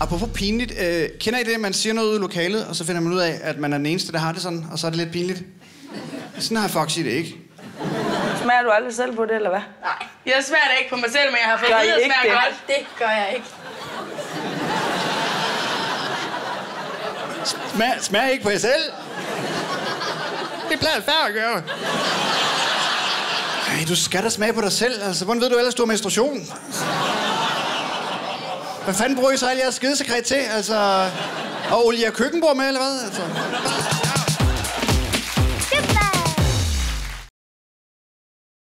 Apropos pinligt, kender I det, at man siger noget ude i lokalet, og så finder man ud af, at man er den eneste, der har det sådan, og så er det lidt pinligt? Sådan har Foxy det ikke. Smager du aldrig selv på det, eller hvad? Nej, jeg smager det ikke på mig selv, men jeg har fået at vide, at det smager godt. Det gør jeg ikke. Smager ikke på jer selv? Det plejer færre at gøre. Ej, du skal da smage på dig selv. Altså, hvordan ved du ellers, du har menstruation? Hvad fanden bruger I så alle jeres skidesekret til? Altså, og olie og køkkenbord med, eller hvad? Altså.